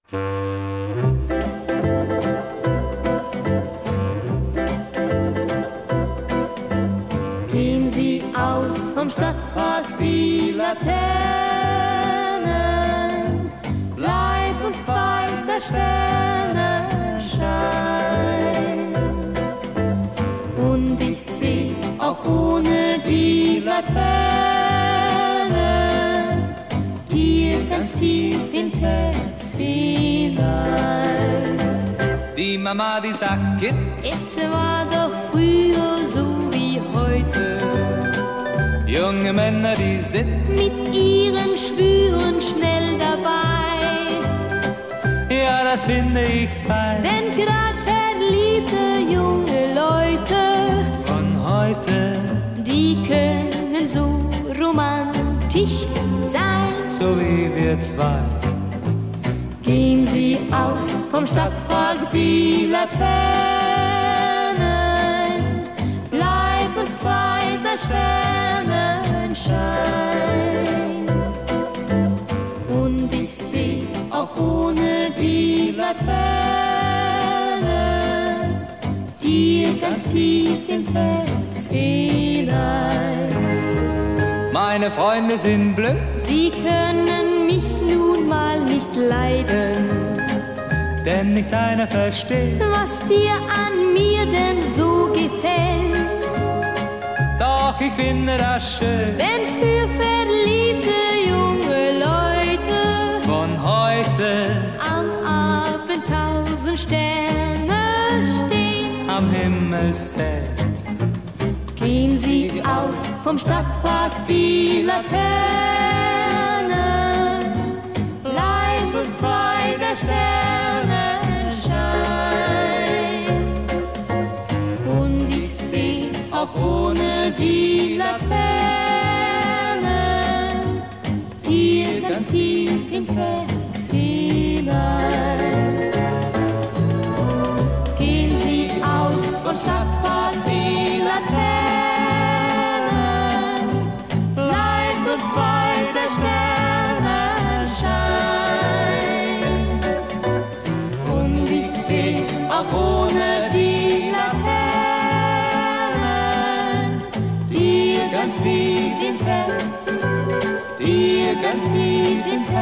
Gehen Sie aus vom Stadtpark, die Laternen, bleib uns weit der Sterne Schein. Und ich seh auch ohne die Laterne dir ganz tief ins Herz hinein. Die Mama, die sagt, es war doch früher so wie heute. Junge Männer, die sind mit ihren Schwüren schnell dabei. Ja, das finde ich fein. Denn grad verliebte junge Leute von heute, die können so romantisch sein, so wie wir zwei. Gehen Sie aus vom Stadtpark, die Laternen, bleib uns zwei der Sternenschein. Und ich seh auch ohne die Laterne dir ganz tief ins Herz hinein. Meine Freunde sind blöd, Sie können mich nun mal nicht leiden, denn nicht einer versteht, was dir an mir denn so gefällt. Doch ich finde das schön, Wenn für verliebte junge Leute von heute am Abend 1000 Sterne stehen, am Himmelszelt. gehen Sie aus vom Stadtpark, die Laterne, bleib uns zwei der Sternenschein. Und ich seh auch ohne die Laterne dir ganz tief ins Herz hinein. Gehen Sie aus vom Stadtpark, die Laterne, bleibt uns zwei der Sternenschein. Und ich seh auch ohne die Laterne dir ganz tief ins Herz, dir ganz tief ins Herz.